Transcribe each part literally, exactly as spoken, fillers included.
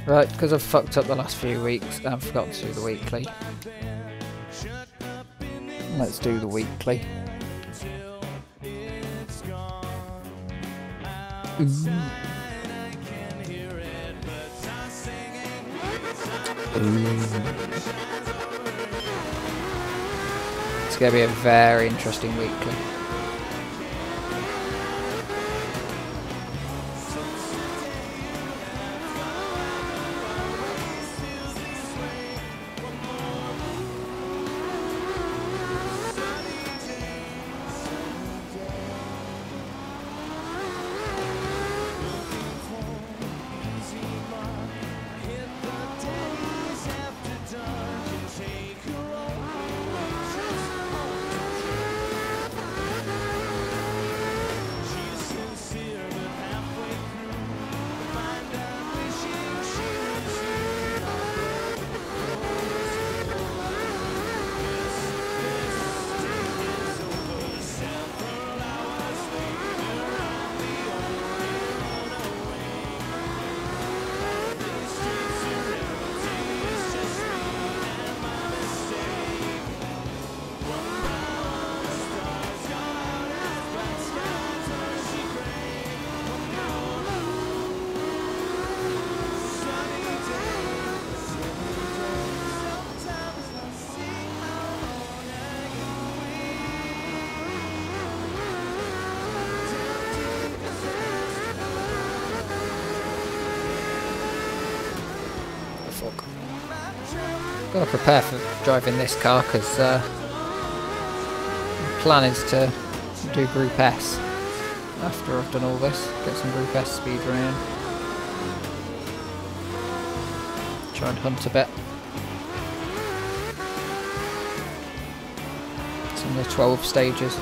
Right, because I've fucked up the last few weeks, I've forgotten to do the weekly. Let's do the weekly. Ooh. Ooh. It's going to be a very interesting weekly. Gotta prepare for driving this car because uh, the plan is to do Group S after I've done all this. Get some Group S speed running. Try and hunt a bit. It's in the twelve stages.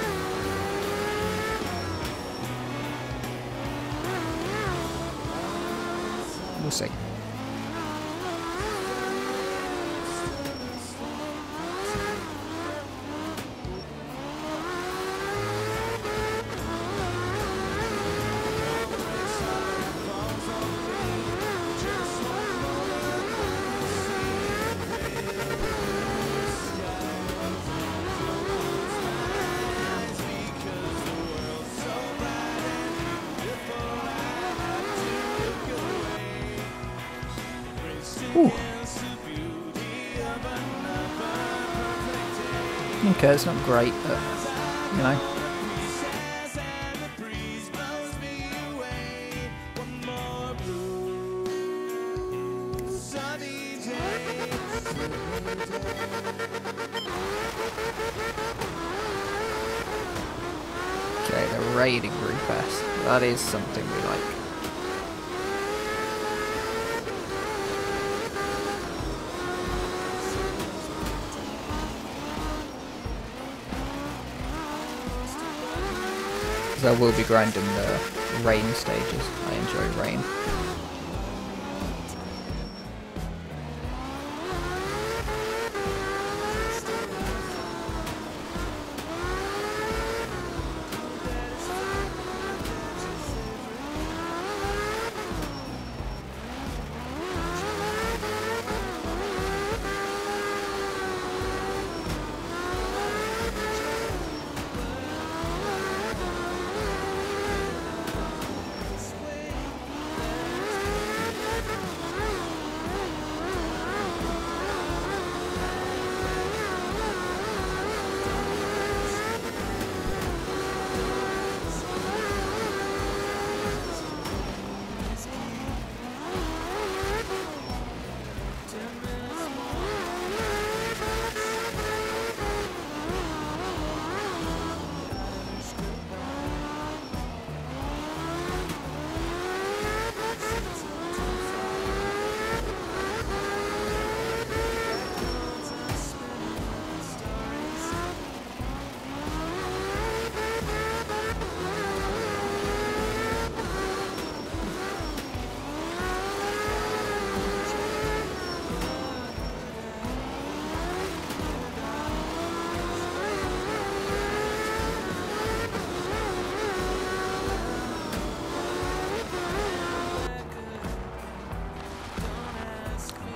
We'll see. Ooh. Okay, it's not great, but you know. Okay, the raiding Group S. That is something we like. I will be grinding the rain stages. I enjoy rain.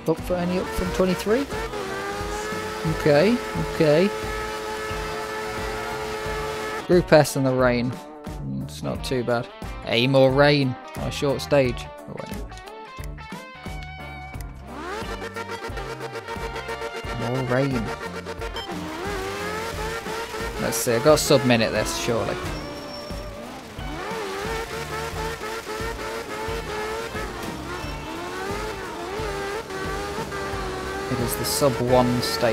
up for any up from twenty-three? Okay, okay. Group S and the rain. It's not too bad. Hey, more rain on a short stage. Oh, wait. More rain. Let's see, I've got to sub-minute this, surely. It is the sub one stage.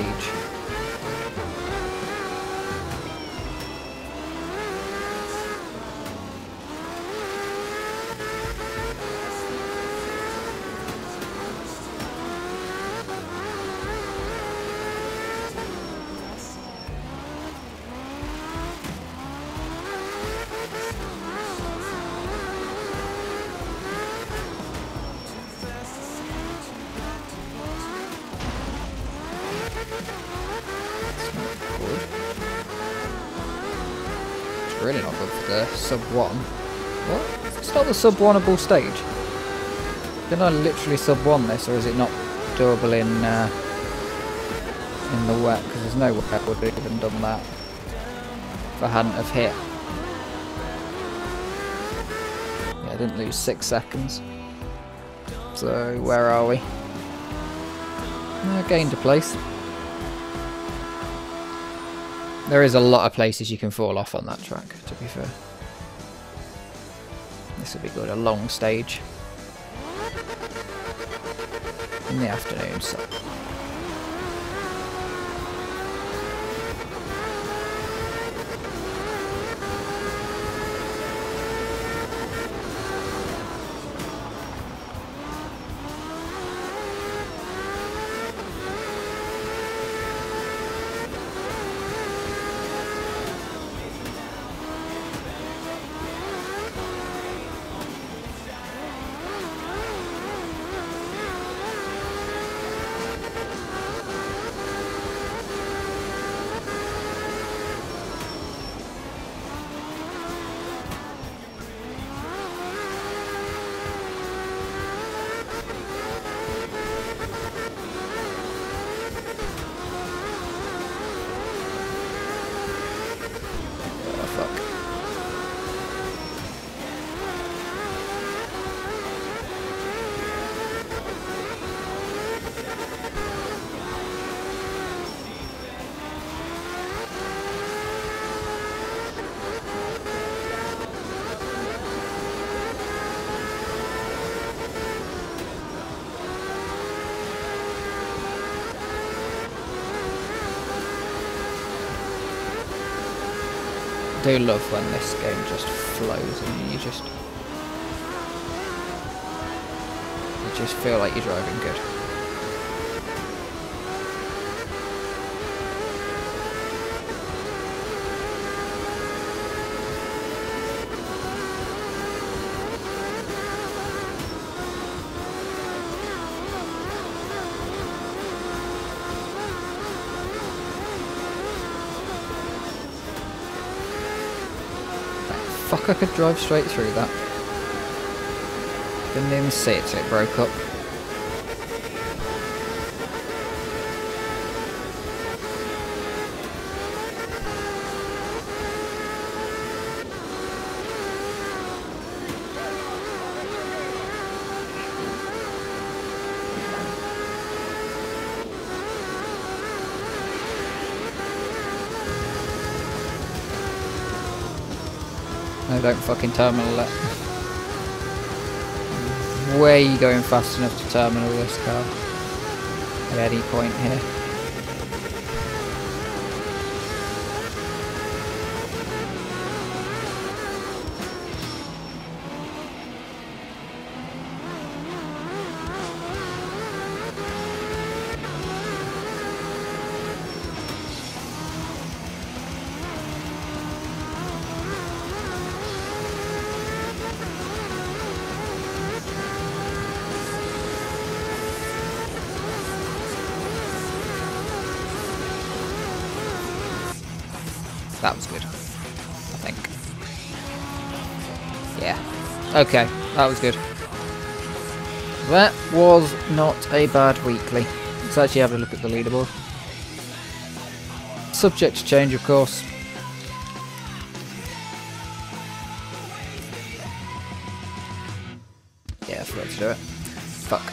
Really not good for the sub one. What? It's not the sub one-able stage. Can I literally sub one this, or is it not doable in uh, in the wet? Because there's no way I would have even done that if I hadn't have hit. Yeah, I didn't lose six seconds. So where are we? I gained a place. There is a lot of places you can fall off on that track, to be fair. This will be good, a long stage. In the afternoon, so. I do love when this game just flows and you just you just feel like you're driving good. Fuck, I could drive straight through that. Didn't even see it till it broke up. No, don't fucking terminal it. Way going fast enough to terminal this car at any point here. That was good, I think. Yeah. Okay, that was good. That was not a bad weekly. Let's actually have a look at the leaderboard. Subject to change, of course. Yeah, I forgot to do it. Fuck.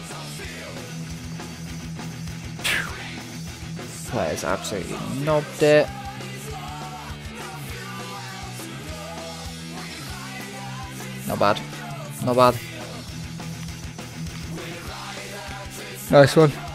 Players absolutely knobbed it. Not bad. Not bad. Nice one.